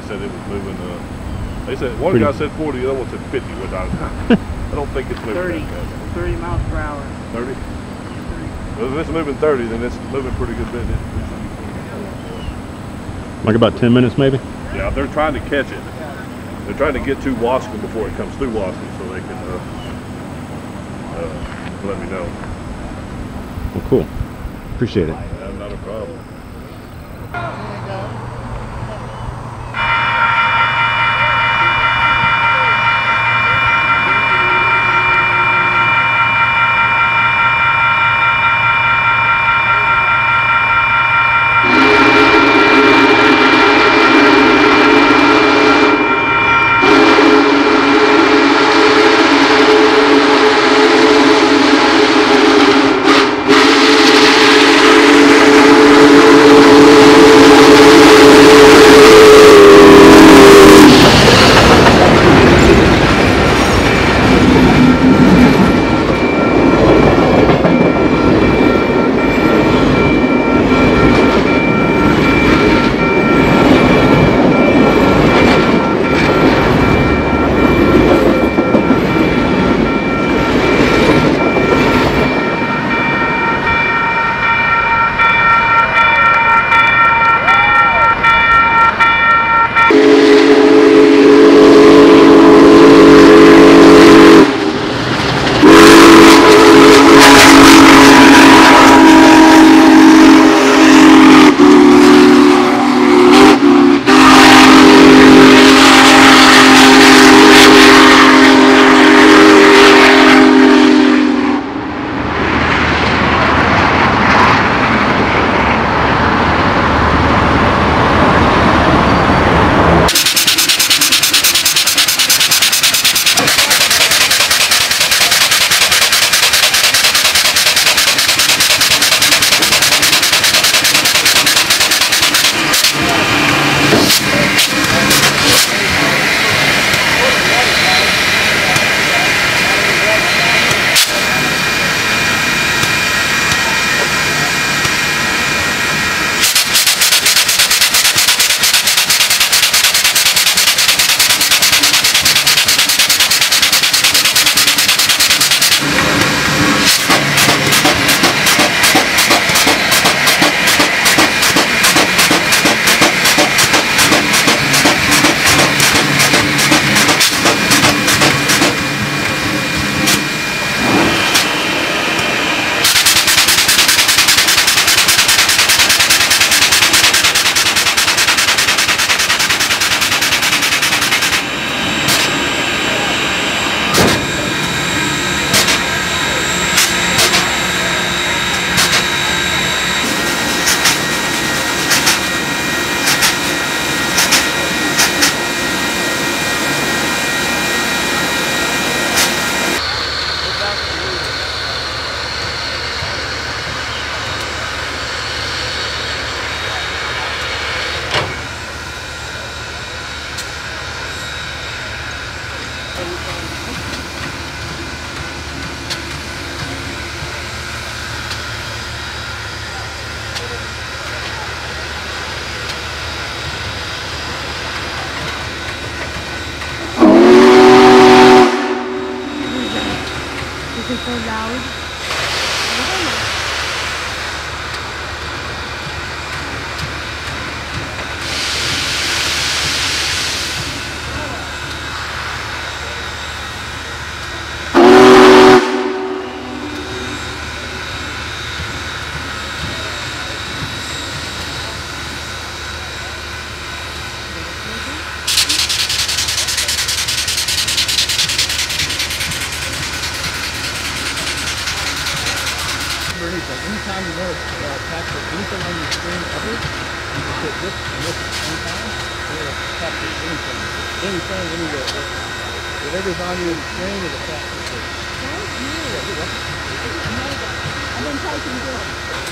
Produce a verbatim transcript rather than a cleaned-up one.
said it was moving. Uh, they said one guy said forty, the other one said fifty. Which I, I don't think it's moving thirty, that fast. thirty miles per hour. thirty. Well, if it's moving thirty, then it's moving pretty good bit. Like about ten minutes, maybe. Yeah, they're trying to catch it. They're trying to get to Wasco before it comes through Wasco, so they can uh, uh, let me know. Well, cool. Appreciate it. Yeah, not a problem. Is it so loud? Anytime you want to uh, capture anything on your screen ever, you just hit this and this at the same time, and it'll capture anything. Anything, anywhere. Whatever's on your screen, it'll capture it. That is new. I've been typing this.